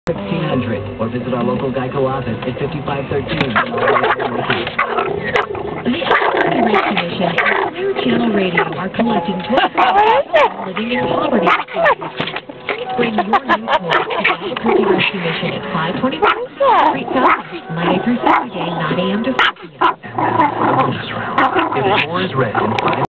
1600 or visit our local Geico office at 5513. The Albuquerque Rescue Mission and Clear Channel Radio are collecting 24 living in poverty. Bring your new toy to the Albuquerque Rescue Mission at 525 Street South, Monday through Saturday, 9 a.m. to 4 p.m. If yours read in 5